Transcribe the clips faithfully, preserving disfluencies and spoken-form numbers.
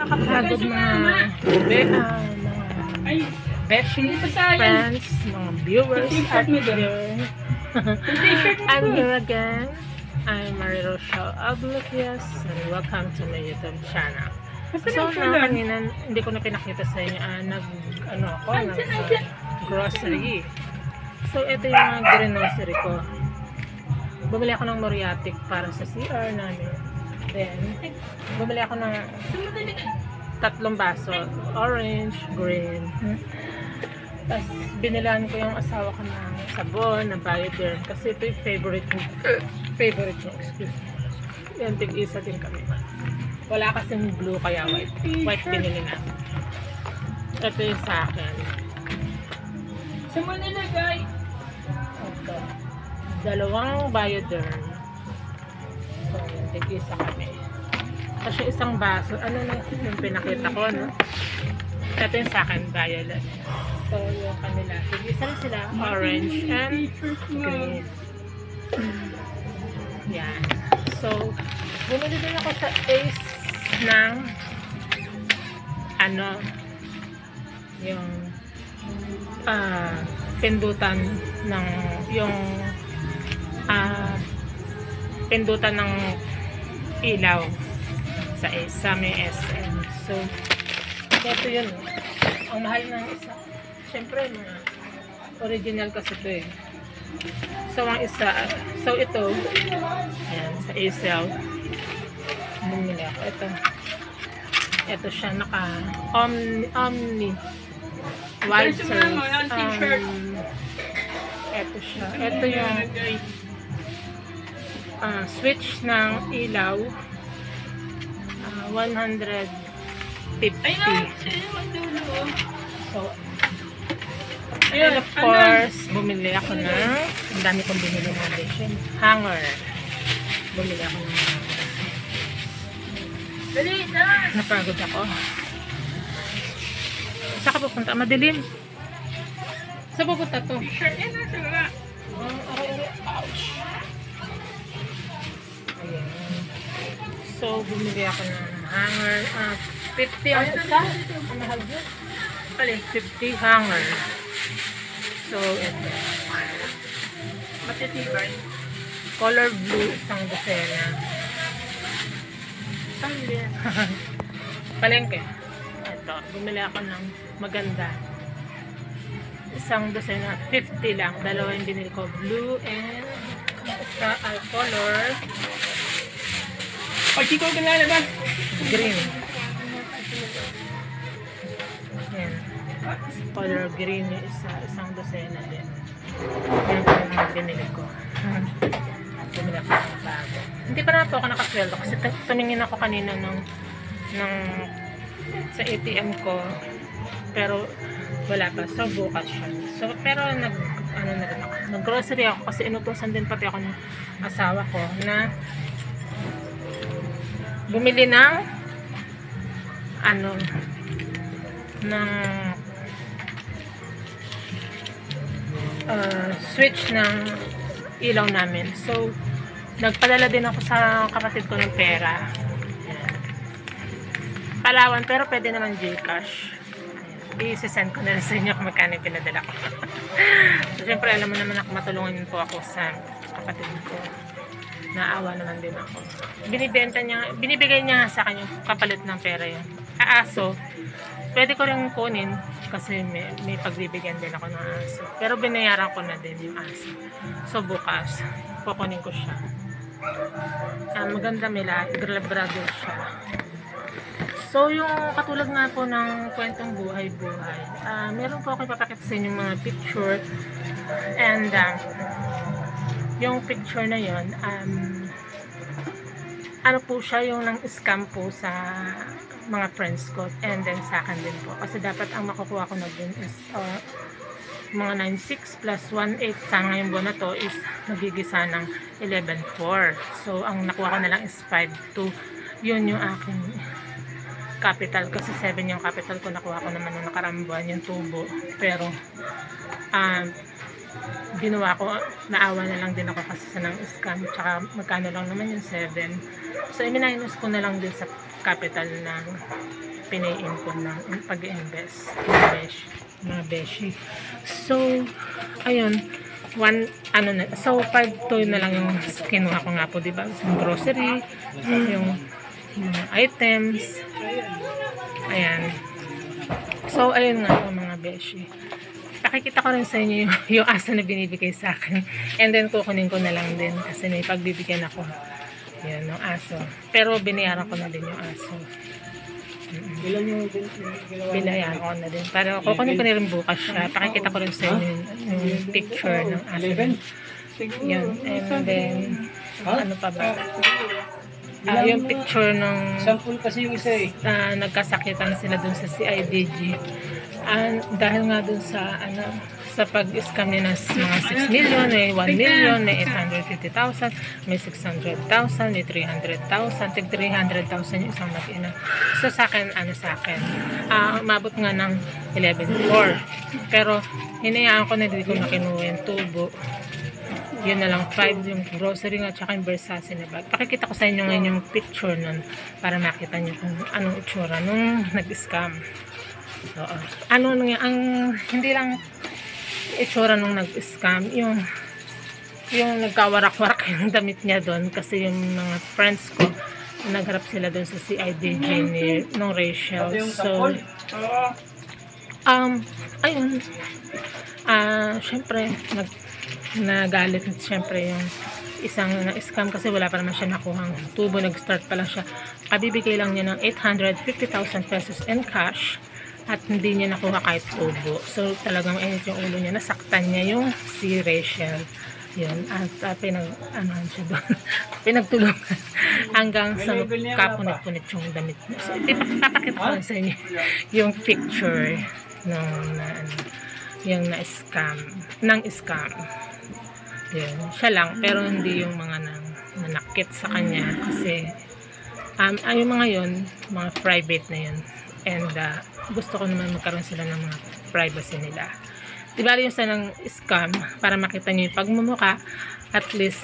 nakakapagod mga be, uh, mga beshi, friends, mga viewers out there. I'm here again. I'm Marie Rochelle Abliquias and welcome to my YouTube channel. So, na kanina, hindi ko na pinakita sa inyo, uh, nag, ano ako, nag, uh, grocery. So, ito yung mga grocery ko. Bumili ako ng Moriatic para sa C R namin. Then, bumili ako ng tatlong baso. Orange, green. Tapos, binilan ko yung asawa ko ng sabon, na Bioderm. Kasi ito yung favorite ko. Favorite ko, excuse me. Yan, tig-isa din kami. Wala kasing blue, kaya white. White binili na. Ito yung sa akin. Saan mo nilagay? Ito. Dalawang Bioderm. So, yan, tig-isa kami. Kasi isang baso, ano na yung pinakita ko, no? Ito yung sa akin, violet. So, yung kanila. Tig-isa rin sila, orange and green. Yan. So, bumili din ako sa Ace ng ano yung ah, pindutan ng yung ah, pindutan ng ilaw sa Ace, sa may S M. So, ito yun. Ang mahal ng isa. Siyempre, mga original kasi ito eh. So, ang isa, so ito, ayan, sa Acer, bumili ako. Ito, ito siya, naka, Omni, Omni, wide size, um, ito siya, ito yung, uh, switch ng ilaw, uh, one hundred fifty. So, and of course, bumili ako ng, ang dami kong bumili ng addition, hanger. Bumili ako ng hanger. Dali na! Napagod ako. Saan ka pupunta? Madilim. Saan pupunta to? T-shirt yan na sa baba. Oh, aray-aray. Ouch. Ayan. So, bumili ako ng hanger. Uh, fifty ang isa. Ang mahal yun. Pali, fifty hanger. So, ito. Matitibay. Color blue, isang dosena. Saan yan? Palengke. Ito, bumili ako ng maganda. Isang dosena, fifty lang. Dalawa yung binili ko. Blue and isa ay color O, chiko ka na ba? green. Ayan. Color green yung isa. Isang dosena din. Yan po yung binili ko. Bumili ako ng bago. Hindi pa na po ako nakasweldo kasi tumingin ako kanina ng, ng sa A T M ko. Pero wala pa. So, bukas siya. So, pero nag, ano na rin ako. Nag-grocery ako kasi inutusan din pati ako ng asawa ko na bumili ng ano ng uh, switch ng ilaw namin. So, nagpadala din ako sa kapatid ko ng pera. Ayan. Palawan, pero pwede naman Gcash. I-send ko na rin sa inyo kung magkano yung pinadala ko. So, syempre, alam mo naman ako, matulungan po ako sa kapatid ko. Naawa naman din ako. Binibenta niya, binibigay niya sa akin yung kapalit ng pera yun. Aso, pwede ko rin kunin kasi may, may pagbibigyan din ako ng aso. Pero binayaran ko na din yung aso. So, bukas, kukunin ko siya. Uh, maganda, may labrador siya. So, yung katulad nga po ng kwentong buhay-buhay, uh, meron po ako ipapakita sa inyo mga picture. And, uh, yung picture na yun, um, ano po siya, yung nang scam po sa mga friends ko and then sa akin din po. Kasi dapat ang makukuha ko na din is uh, mga nine six plus one eight sa ngayong buwan na to is nagigisa ng eleven four. So, ang nakuha ko na lang is five two. Yun yung aking capital kasi seven yung capital ko. Nakuha ko naman nung nakarambuan yung tubo. Pero, um, ginawa ko, naawa na lang din ako kasi sa nang scam, tsaka magkano lang naman yung seven. So, iminayos ko na lang din sa capital ng pinayin ko ng pag-invest mga beshi, mga beshi. So ayun, one ano na, so five to na lang yung kinuha ko nga po, diba, yung grocery, yung mga items, ayan. So ayun nga po mga beshi, pakikita ko rin sa inyo yung, yung aso na binibigay sa akin, and then kukunin ko na lang din kasi may pagbibigyan ako, yun, ng aso, pero binayaran ko na din yung aso. Ilan yung Binayaran ko na din, pero kukunin ko na rin bukas siya, pakikita ko rin sa inyo yung, yung picture ng aso. Yun, and then ano pa ba, ah, yung picture ng sample kasi yung isa eh. uh, nagkasakitan sila dun sa C I D G, uh, dahil nga dun sa ano, sa pag-scam nila mga six million, may one million, may eight hundred fifty thousand, may six hundred thousand, may three hundred thousand, tig three hundred thousand yung isang mag-ina. So sa akin, ano sa akin, uh, umabot nga ng eleven four, pero hinayaan ko na, hindi ko na kinuha yung tubo, yun na lang, five yung grocery nga, tsaka yung Versace na bag. Pakikita ko sa inyo ngayon yung picture nun para makita nyo kung anong itsura nung nag-scam. So, uh, ano nung ang hindi lang itsura nung nag-scam, yung yung nagkawarak-warak yung damit niya doon, kasi yung mga friends ko nagharap sila doon sa C I D G ni nung Rachel. So um ayun, ah uh, syempre nag nagalit syempre yung isang na-scam kasi wala pa naman siya nakuhang tubo, nag-start pa lang siya, kabibigay lang niya ng eight hundred fifty thousand pesos in cash at hindi niya nakuha kahit tubo. So talagang init yung ulo niya, nasaktan niya yung si Rachel, yun, at uh, pinag ano siya doon pinagtulungan hanggang sa kapunit-punit yung damit niya. So ipapakita ko lang sa inyo yung picture nung na, ano, yung na-scam nang scam, yun, siya lang, pero hindi yung mga nang nanakit sa kanya, kasi um, ay, yung mga yun, mga private na yun, and uh, gusto ko naman magkaroon sila ng mga privacy nila. Diba yung sa nang scam, para makita nyo yung pagmumuka, at least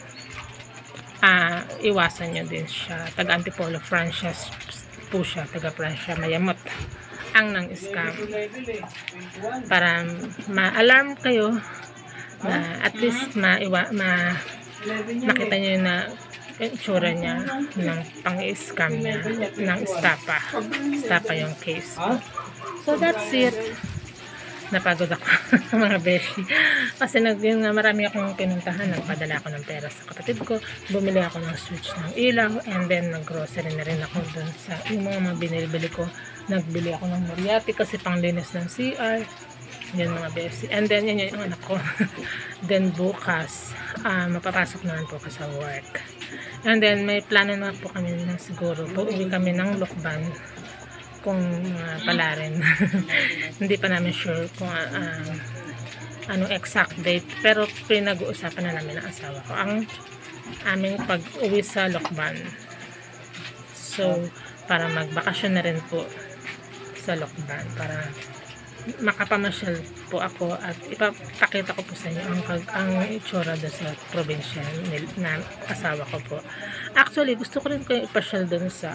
uh, iwasan nyo din siya. Taga Antipolo, Francia po siya, taga Francia, Mayamot ang nang scam, para ma-alarm kayo na at least maiwa, ma makita nyo na itsura niya ng pang-scam niya ng stapa stapa yung case. So that's it. Napagod ako mga beshi, kasi nag, yun nga, marami akong pinuntahan, nagpadala ako ng pera sa kapatid ko, bumili ako ng switch ng ilaw, and then nag-grocery na rin ako dun sa yung mga mga binili ko. Nagbili ako ng moriati kasi panglinis ng C R, yun mga beshi, and then yan yung anak ko. Then bukas uh, mapapasok naman po ako sa work, and then may plano na po kami na siguro po uwi kami ng Lokban kung uh, pala rin. Hindi pa namin sure kung uh, uh, anong exact date, pero pinag-uusapan na namin ng asawa ko ang aming pag-uwi sa Lokban, so para magbakasyon na rin po sa Lokban, para makapamasyal po ako at ipapakita ko po sa inyo ang, ang itsura doon sa probinsya na asawa ko po. Actually, gusto ko rin kayo ipasyal doon sa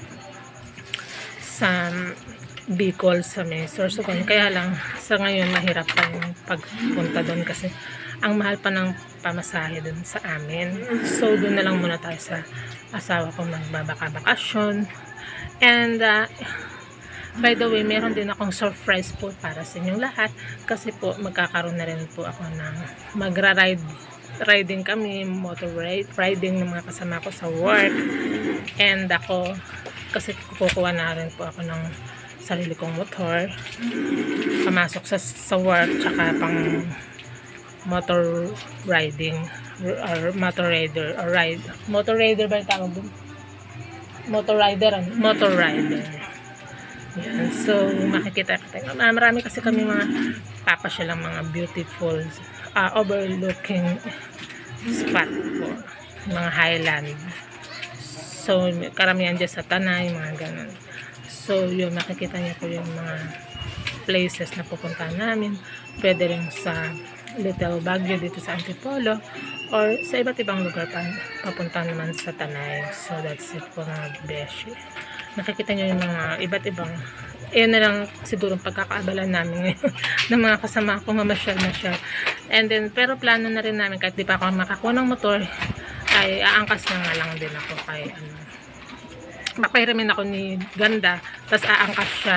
sa Bicol, sa may Sorsogon, kaya lang sa ngayon mahirap pa yung pagpunta doon kasi ang mahal pa ng pamasahe doon sa amin. So doon na lang muna tayo sa asawa ko magbabaka-bakasyon. And uh, by the way, meron din akong surprise po para sa inyong lahat, kasi po magkakaroon na rin po ako ng magra-ride riding kami, motor ride, riding ng mga kasama ko sa work. And ako, kasi kukuha na rin po ako ng sarili kong motor, pamasok sa, sa work, tsaka pang motor riding or motor rider or ride motor rider ba yung tawag doon? Motor rider, ano? Motor rider. Yan. So makikita kita, marami kasi kami mga papasyalang mga beautiful uh, overlooking spot po, mga highland. So karamihan dyan sa Tanay, mga ganun. So yun, makikita niyo po yung mga places na pupuntahan namin. Pwede rin sa Little Baguio dito sa Antipolo, or sa iba't ibang lugar pa papunta naman sa Tanay. So that's it po mga beshi. nakikita nyo yung mga iba't ibang, ayun na lang siguro pagkakaabala namin ngayon ng mga kasama ko mamasyal-masyal. And then, pero plano na rin namin kahit di pa ako makakuha ng motor, ay aangkas na nga lang din ako kay ano. Mapahiramin ako ni Ganda, tapos aangkas siya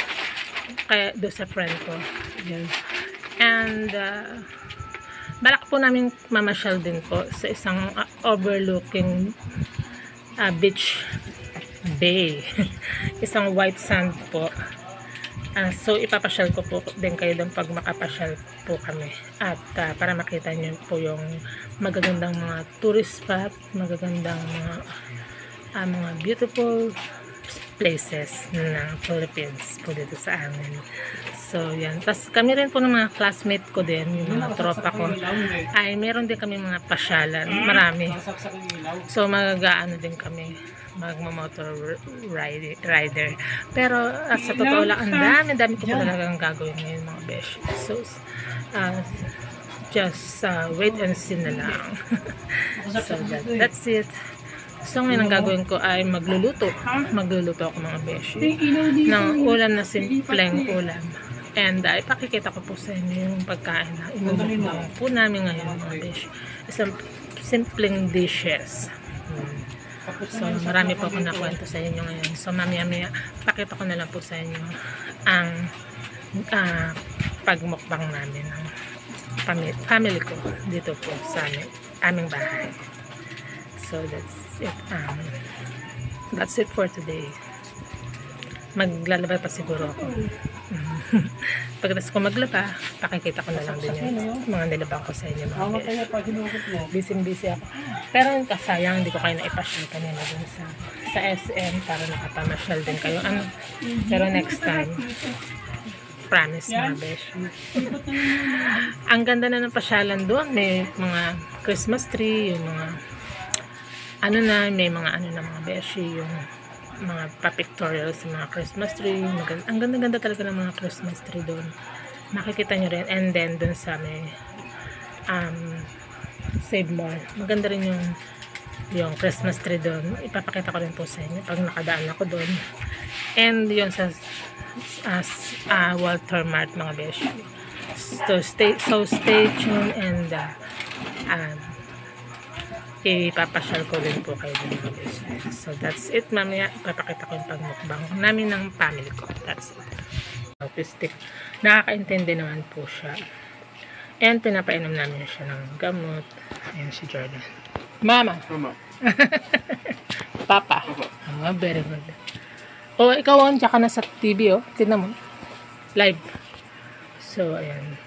kaya doon sa friend ko. Yan. And, uh, balak po namin mamasyal din po sa isang uh, overlooking uh, beach bay. Isang white sand po. Uh, so, ipapasyal ko po din kayo doon pag makapasyal po kami. At uh, para makita nyo po yung magagandang mga tourist spot, magagandang mga, uh, mga beautiful places ng Philippines po dito sa amin. So, yan. Tapos, kami rin po ng mga classmate ko din, yung mga tropa ko, ay meron din kami mga pasyalan. Marami. So, mag-ano din kami, magmamotor ride, rider. Pero, uh, sa totoo lang, ang dami, dami ko po talagang gagawin ngayon, mga besh. So, uh, just uh, wait and see na lang. So, that, that's it. So, ngayon ang gagawin ko ay magluluto. Magluluto ako, mga besh, ng ulam na simpleng ulam. And uh, ipakikita ko po sa inyo yung pagkain na inumukbang po namin ngayon, mga besh. Isang simpleng dishes. Hmm. So, marami po ako nakwento sa inyo ngayon. So, mamaya-maya, pakita ko na lang po sa inyo ang uh, pagmukbang namin ng family, family ko dito po sa amin, aming bahay. So, that's it. Um, that's it for today. Maglalaba pa siguro ako. Pagkatapos ko maglaba, pakikita ko na lang din yung mga nilabang ko sa inyo, mga besh. Busy-busy ako. Pero kasayang, hindi ko kayo naipasyal kanina dun sa, sa S M para nakapamasyal din kayo. Ano? Pero next time, promise, mga besh. Ang ganda na ng pasyalan doon. May mga Christmas tree, yung mga ano na, may mga ano na mga besh, yung mga pa-pictorial sa mga Christmas tree. Maganda, ang ganda-ganda talaga ng mga Christmas tree doon. Makikita nyo rin. And then, doon sa may um, Save More. Maganda rin yung yung Christmas tree doon. Ipapakita ko rin po sa inyo pag nakadaan ako doon. And yun sa uh, uh, Walter Mart, mga besh. So stay, so stay tuned and uh, um, ipapasyal ko rin po kayo din, mga besh. So that's it. Mamaya ipapakita ko yung pagmukbang namin ng family ko. That's it. Autistic. Nakakaintindi naman po siya. And pinapainom namin siya ng gamot. Ayan si Jordan. Mama. Mama. Papa. Oh, very good. Oh, ikaw on, tsaka na sa T V, oh. Tignan mo. Live. So, ayan.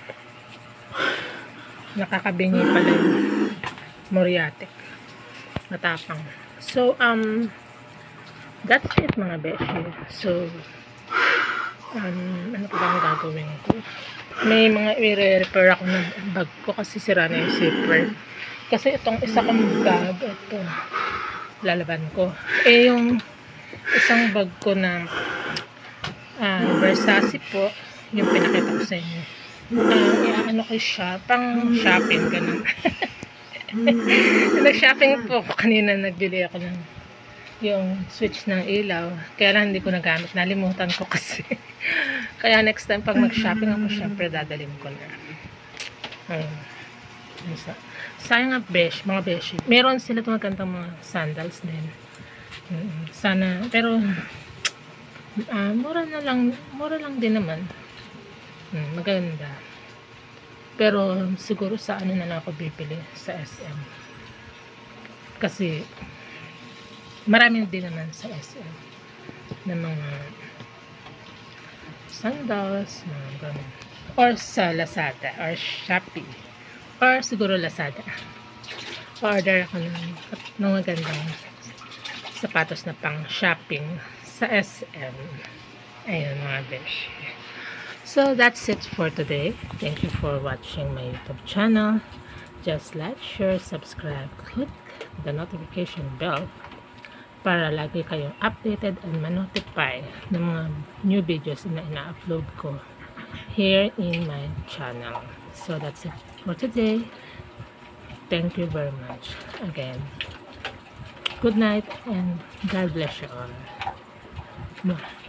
Nakakabingi pala yung Moriatic. Matapang. So, um, that's it, mga beshi. So, um, ano pa ba ang gagawin ko? May mga i-repair ako ng bag ko kasi sira na yung zipper. Kasi itong isa kong bag, ito, lalaban ko. Eh, yung isang bag ko na uh, Versace po, yung pinakita ko sa inyo. Uh, ano ko siya, pang shopping, ganun. Nag-shopping po ako kanina, nagbili ako ng yung switch ng ilaw. Kaya lang hindi ko nagamit. Nalimutan ko kasi. Kaya next time pag mag-shopping ako, syempre dadalhin ko na. Ayun. Sayang nga besh, mga besh. Meron sila itong magandang mga sandals din. Sana, pero uh, mura na lang, mura lang din naman. Hmm, maganda. Pero siguro sa ano na lang ako bibili sa S M. Kasi maraming din naman sa S M na mga sandals, mga ganun. Or sa Lazada, or Shopee. Or siguro Lazada. Order ako ng, ng magandang sapatos na pang shopping sa S M. Ayun, mga besh. So, that's it for today. Thank you for watching my YouTube channel. Just like, share, subscribe, click the notification bell para lagi kayong updated and ma-notify ng mga new videos na ina-upload ko here in my channel. So, that's it for today. Thank you very much again. Good night and God bless you all. Bah.